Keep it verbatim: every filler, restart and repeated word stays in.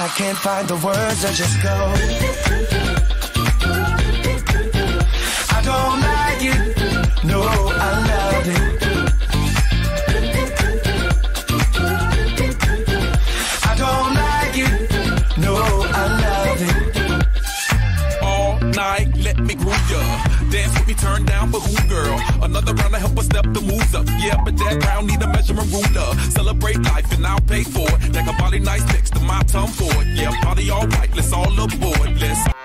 I can't find the words to just go. I don't like it, no, I love it. I don't like it, no, I love it. All night, let me groove ya. Dance with me, turn down for who, girl? Another round to help us step the moves up. Yeah, but that round need a measurement ruler. Celebrate life and I'll pay for it. Like a body nice next to my tongue for it. Yeah, party all right, let's all aboard. Let's